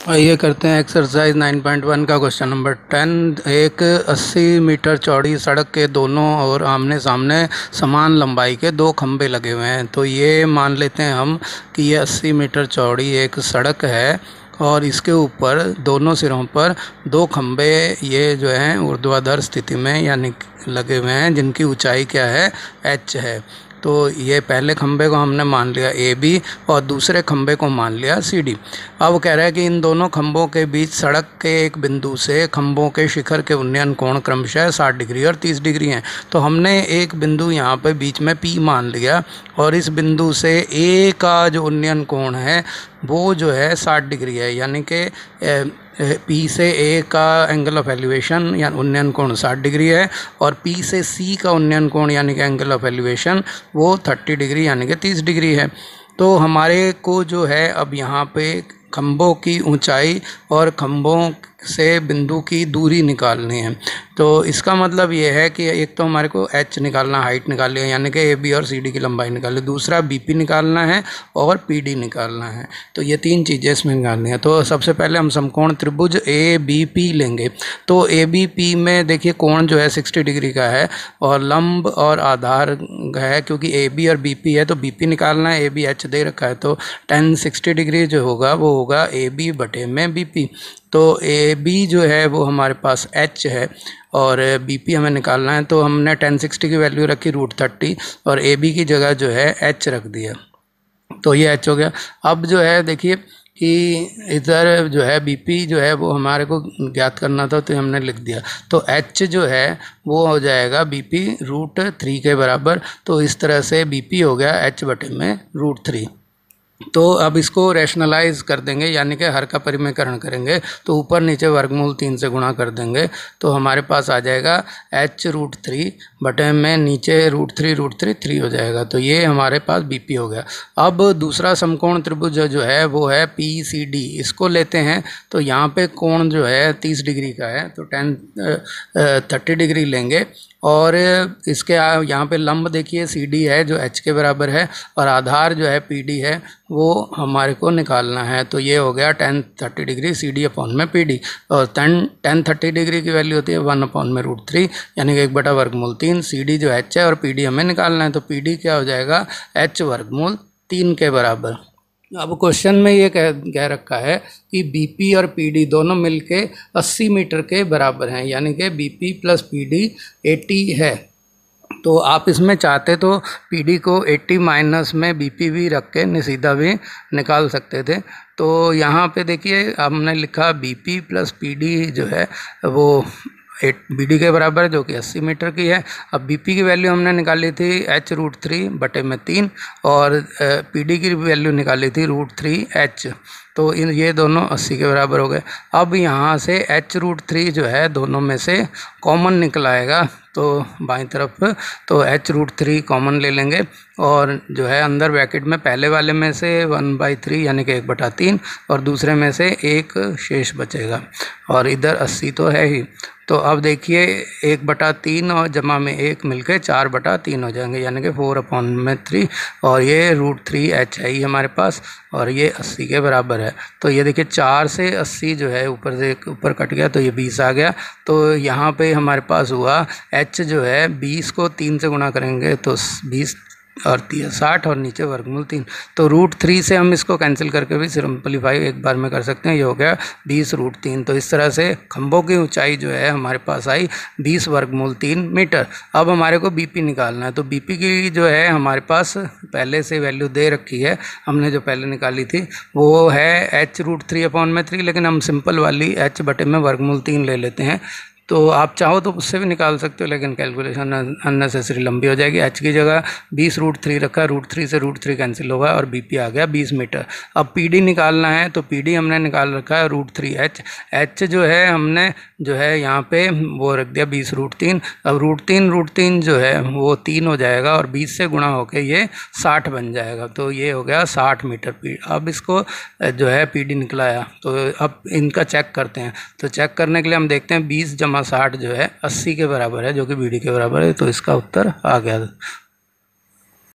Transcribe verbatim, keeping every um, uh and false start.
आइए करते हैं एक्सरसाइज नाइन पॉइंट वन का क्वेश्चन नंबर टेन। एक अस्सी मीटर चौड़ी सड़क के दोनों ओर आमने सामने समान लंबाई के दो खंभे लगे हुए हैं। तो ये मान लेते हैं हम कि ये अस्सी मीटर चौड़ी एक सड़क है और इसके ऊपर दोनों सिरों पर दो खंभे ये जो हैं ऊर्ध्वाधर स्थिति में यानी लगे हुए हैं, जिनकी ऊंचाई क्या है, एच है। तो ये पहले खंभे को हमने मान लिया ए बी और दूसरे खंभे को मान लिया सी डी। अब कह रहा है कि इन दोनों खंभों के बीच सड़क के एक बिंदु से खंभों के शिखर के उन्नयन कोण क्रमशः साठ डिग्री और तीस डिग्री हैं। तो हमने एक बिंदु यहाँ पे बीच में पी मान लिया और इस बिंदु से ए का जो उन्नयन कोण है वो जो है साठ डिग्री है, यानी कि पी से ए का एंगल ऑफ एलिवेशन या उन्नयन कोण साठ डिग्री है और पी से सी का उन्नयन कोण यानी कि एंगल ऑफ एलिवेशन वो तीस डिग्री यानी कि तीस डिग्री है। तो हमारे को जो है अब यहाँ पे खंभों की ऊंचाई और खंभों से बिंदु की दूरी निकालनी है। तो इसका मतलब ये है कि एक तो हमारे को एच निकालना, हाइट निकालनी है यानी कि ए बी और सी डी की लंबाई निकालनी, दूसरा बी पी निकालना है और पी डी निकालना है। तो ये तीन चीज़ें इसमें निकालनी है। तो सबसे पहले हम समकोण त्रिभुज ए बी पी लेंगे। तो ए बी पी में देखिए कोण जो है साठ डिग्री का है और लंब और आधार है, क्योंकि ए बी और बी पी है तो बी पी निकालना है। ए बी एच दे रखा है तो टेन सिक्सटी डिग्री जो होगा वो होगा ए बी बटे में बी पी। तो ए बी जो है वो हमारे पास एच है और बी पी हमें निकालना है। तो हमने टेन सिक्सटी की वैल्यू रखी रूट थर्टी और ए बी की जगह जो है एच रख दिया। तो ये एच हो गया। अब जो है देखिए कि इधर जो है बी पी जो है वो हमारे को ज्ञात करना था तो हमने लिख दिया। तो एच जो है वो हो जाएगा बी पी रूट थ्री के बराबर। तो इस तरह से बी पी हो गया एच बटे में रूट थ्री। तो अब इसको रैशनलाइज कर देंगे यानी कि हर का परिमेयकरण करेंगे। तो ऊपर नीचे वर्गमूल तीन से गुणा कर देंगे तो हमारे पास आ जाएगा एच रूट थ्री बटे में नीचे root three root three three हो जाएगा। तो ये हमारे पास बी पी हो गया। अब दूसरा समकोण त्रिभुज जो है वो है पी सी डी। इसको लेते हैं तो यहाँ पे कोण जो है तीस डिग्री का है तो टेन थर्टी डिग्री लेंगे और इसके यहाँ पे लंब देखिए सी डी है जो एच के बराबर है और आधार जो है पी डी है वो हमारे को निकालना है। तो ये हो गया tan thirty degree C D upon में पी डी और टेन टेन थर्टी डिग्री की वैल्यू होती है वन अपॉन में रूट थ्री यानी कि एक बटा वर्गमूल तीन। सी डी जो एच है और पी डी हमें निकालना है तो पी डी क्या हो जाएगा, एच वर्गमूल तीन के बराबर। अब क्वेश्चन में ये कह कह रखा है कि बी पी और पी डी दोनों मिलके अस्सी मीटर के बराबर हैं यानी कि B P plus P D अस्सी है। तो आप इसमें चाहते तो पी डी को अस्सी माइनस में बी पी भी रख के सीधा भी निकाल सकते थे। तो यहाँ पे देखिए हमने लिखा B P plus P D जो है वो एट बी डी के बराबर है जो कि अस्सी मीटर की है। अब बी पी की वैल्यू हमने निकाली थी एच रूट थ्री बटे में तीन और पी डी की वैल्यू निकाली थी रूट थ्री एच। तो इन ये दोनों अस्सी के बराबर हो गए। अब यहाँ से एच रूट थ्री जो है दोनों में से कॉमन निकल आएगा तो बाईं तरफ तो एच रूट थ्री कॉमन ले लेंगे और जो है अंदर ब्रैकेट में पहले वाले में से वन बाई थ्री यानी कि एक बटा तीन और दूसरे में से एक शेष बचेगा और इधर अस्सी तो है ही। तो अब देखिए एक बटा तीन और जमा में एक मिलके चार बटा तीन हो जाएंगे यानी कि फोर अपॉन में थ्री और ये रूट थ्री एच है ही हमारे पास और ये अस्सी के बराबर है। तो ये देखिए चार से अस्सी जो है ऊपर से ऊपर कट गया तो ये बीस आ गया। तो यहाँ पे हमारे पास हुआ एच जो है बीस को तीन से गुणा करेंगे तो बीस और तीन साठ और नीचे वर्गमूल तीन। तो रूट थ्री से हम इसको कैंसिल करके भी सिंपलीफाई एक बार में कर सकते हैं। ये हो गया बीस रूट तीन। तो इस तरह से खंभों की ऊंचाई जो है हमारे पास आई बीस वर्गमूल तीन मीटर। अब हमारे को बीपी निकालना है। तो बीपी की जो है हमारे पास पहले से वैल्यू दे रखी है, हमने जो पहले निकाली थी वो है एच रूट थ्री अपॉन में थ्री, लेकिन हम सिंपल वाली एच बटे में वर्गमूल तीन ले लेते हैं। तो आप चाहो तो उससे भी निकाल सकते हो लेकिन कैलकुलेशन अननेसेसरी लंबी हो जाएगी। एच की जगह बीस रूट थ्री रखा, रूट थ्री से रूट थ्री कैंसिल होगा और बीपी आ गया बीस मीटर। अब पीडी निकालना है तो पीडी हमने निकाल रखा है रूट थ्री एच। एच जो है हमने जो है यहाँ पे वो रख दिया बीस रूट तीन। अब रूट तीन रूट तीन जो है वो तीन हो जाएगा और बीस से गुणा होकर ये साठ बन जाएगा। तो ये हो गया साठ मीटर पी। अब इसको जो है पीडी निकलाया तो अब इनका चेक करते हैं। तो चेक करने के लिए हम देखते हैं बीस जमा साठ जो है अस्सी के बराबर है जो कि बीडी के बराबर है। तो इसका उत्तर आ गया।